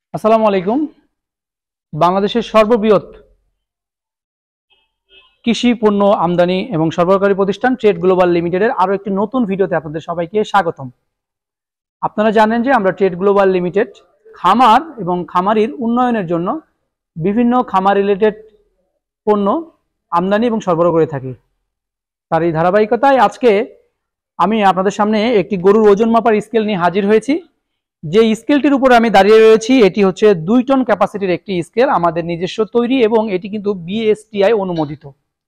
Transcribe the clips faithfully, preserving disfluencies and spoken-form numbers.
আসসালামু আলাইকুম। বাংলাদেশের সর্ববৃহৎ কৃষি পণ্য আমদানি এবং সরবরাহকারী প্রতিষ্ঠান ট্রেড গ্লোবাল লিমিটেডের আরও একটি নতুন ভিডিওতে আপনাদের সবাইকে স্বাগতম। আপনারা জানেন যে আমরা ট্রেড গ্লোবাল লিমিটেড খামার এবং খামারির উন্নয়নের জন্য বিভিন্ন খামার রিলেটেড পণ্য আমদানি এবং সরবরাহ করে থাকি। তার এই ধারাবাহিকতায় আজকে আমি আপনাদের সামনে একটি গরুর ওজন মাপার স্কেল নিয়ে হাজির হয়েছি। যে স্কেলটির উপরে আমি দাঁড়িয়ে রয়েছি এটি হচ্ছে দুই টন ক্যাপাসিটির একটি স্কেল, আমাদের নিজস্ব তৈরি এবং এটি কিন্তু বিএসটিআই অনুমোদিত।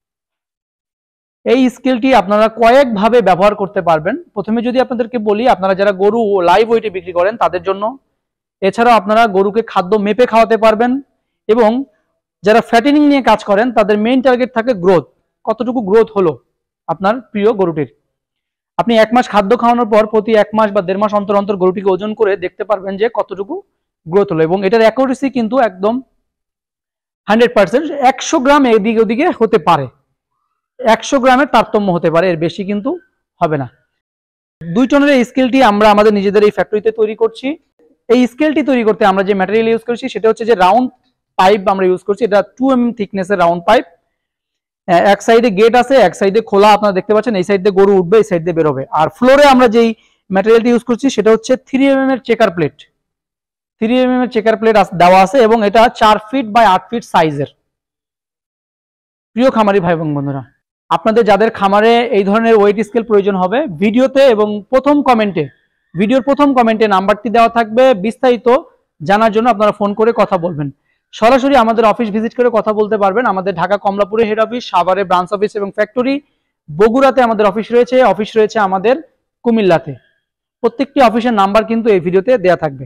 এই স্কেলটি আপনারা কয়েকভাবে ব্যবহার করতে পারবেন। প্রথমে যদি আপনাদেরকে বলি, আপনারা যারা গরু লাইভ ওয়েটে বিক্রি করেন তাদের জন্য, এছাড়াও আপনারা গরুকে খাদ্য মেপে খাওয়াতে পারবেন এবং যারা ফ্যাটেনিং নিয়ে কাজ করেন তাদের মেইন টার্গেট থাকে গ্রোথ, কতটুকু গ্রোথ হলো আপনার প্রিয় গরুটির। আপনি এক মাস খাদ্য খাওয়ানোর পর প্রতি এক মাস বা দেড় মাস অন্তর অন্তর গরুটিকে ওজন করে দেখতে পারবেন যে কতটুকু গ্রোথ হলো, এবং এটার অ্যাকুরেসি কিন্তু একদম হান্ড্রেড পার্সেন্ট। একশো গ্রাম এদিকে ওদিকে হতে পারে, একশো গ্রামের তারতম্য হতে পারে, এর বেশি কিন্তু হবে না। দুই টনের এই স্কেলটি আমরা আমাদের নিজেদের এই ফ্যাক্টরিতে তৈরি করছি। এই স্কেলটি তৈরি করতে আমরা যে ম্যাটেরিয়াল ইউজ করছি সেটা হচ্ছে যে রাউন্ড পাইপ আমরা ইউজ করছি। এটা টু এম এম থিকনেসের রাউন্ড পাইপ। এক সাইডে গেট আছে, এক সাইডে খোলা, আপনারা দেখতে পাচ্ছেন। এই সাইড দিয়ে গরু উঠবে, এই সাইড দিয়ে বেরোবে। আর ফ্লোরে আমরা যেই ম্যাটেরিয়ালটি ইউজ করছি সেটা হচ্ছে থ্রি এম এম এর checker plate. Three M M এর চেকার প্লেট দেওয়া আছে এবং এটা চার ফিট বাই আট ফিট সাইজের। প্রিয় খামারি ভাই এবং বন্ধুরা, আপনাদের যাদের খামারে এই ধরনের ওয়েট স্কেল প্রয়োজন হবে, ভিডিওতে এবং প্রথম কমেন্টে ভিডিওর প্রথম কমেন্টে নাম্বারটি দেওয়া থাকবে। বিস্তারিত জানার জন্য আপনারা ফোন করে কথা বলবেন। সরাসরি আমাদের অফিস ভিজিট করে কথা বলতে পারবেন। আমাদের ঢাকা কমলাপুরে হেড অফিস, সাভারে ব্রাঞ্চ অফিস এবং ফ্যাক্টরি, বগুড়াতে আমাদের অফিস রয়েছে, অফিস রয়েছে আমাদের কুমিল্লাতে। প্রত্যেকটি অফিসের নাম্বার কিন্তু এই ভিডিওতে দেয়া থাকবে।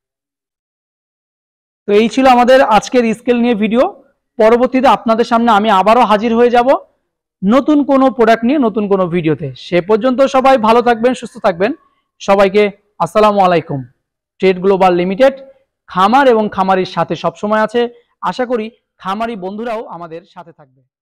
তো এই ছিল আমাদের আজকের স্কেল নিয়ে ভিডিও। পরবর্তীতে আপনাদের সামনে আমি আবারও হাজির হয়ে যাব নতুন কোনো প্রোডাক্ট নিয়ে, নতুন কোনো ভিডিওতে। সে পর্যন্ত সবাই ভালো থাকবেন, সুস্থ থাকবেন। সবাইকে আসসালামু আলাইকুম। ট্রেড গ্লোবাল লিমিটেড খামার এবং খামারির সাথে সবসময় আছে। আশা করি খামারি বন্ধুরাও আমাদের সাথে থাকবে।